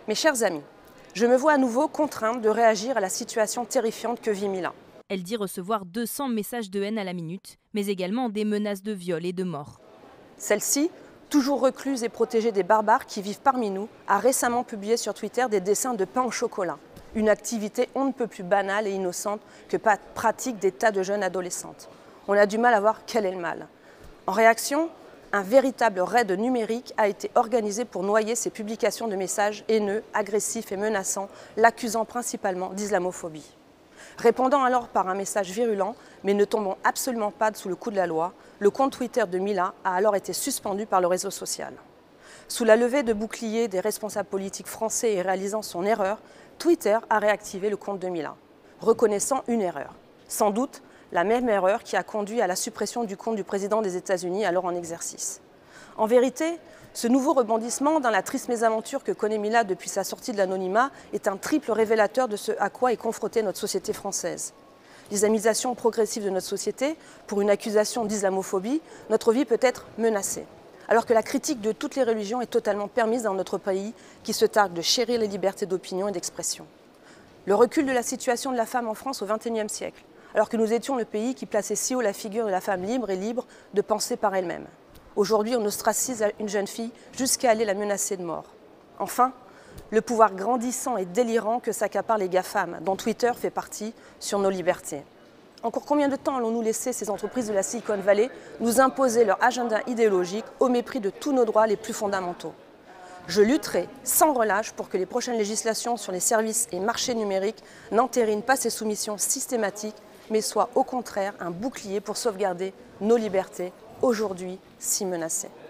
Mes chers amis, je me vois à nouveau contrainte de réagir à la situation terrifiante que vit Mila. Elle dit recevoir 200 messages de haine à la minute, mais également des menaces de viol et de mort. Celle-ci, toujours recluse et protégée des barbares qui vivent parmi nous, a récemment publié sur Twitter des dessins de pain au chocolat, une activité on ne peut plus banale et innocente que pratiquent des tas de jeunes adolescentes. On a du mal à voir quel est le mal. En réaction, un véritable raid numérique a été organisé pour noyer ces publications de messages haineux, agressifs et menaçants, l'accusant principalement d'islamophobie. Répondant alors par un message virulent, mais ne tombant absolument pas sous le coup de la loi, le compte Twitter de Mila a alors été suspendu par le réseau social. Sous la levée de boucliers des responsables politiques français et réalisant son erreur, Twitter a réactivé le compte de Mila, reconnaissant une erreur. Sans doute la même erreur qui a conduit à la suppression du compte du président des États-Unis alors en exercice. En vérité, ce nouveau rebondissement dans la triste mésaventure que connaît Mila depuis sa sortie de l'anonymat est un triple révélateur de ce à quoi est confrontée notre société française. L'islamisation progressive de notre société, pour une accusation d'islamophobie, notre vie peut être menacée. Alors que la critique de toutes les religions est totalement permise dans notre pays, qui se targue de chérir les libertés d'opinion et d'expression. Le recul de la situation de la femme en France au XXIe siècle, alors que nous étions le pays qui plaçait si haut la figure de la femme libre et libre de penser par elle-même. Aujourd'hui, on ostracise une jeune fille jusqu'à aller la menacer de mort. Enfin, le pouvoir grandissant et délirant que s'accaparent les GAFAM, dont Twitter fait partie, sur nos libertés. Encore combien de temps allons-nous laisser ces entreprises de la Silicon Valley nous imposer leur agenda idéologique au mépris de tous nos droits les plus fondamentaux? Je lutterai sans relâche pour que les prochaines législations sur les services et marchés numériques n'entérinent pas ces soumissions systématiques, mais soient au contraire un bouclier pour sauvegarder nos libertés, aujourd'hui si menacées.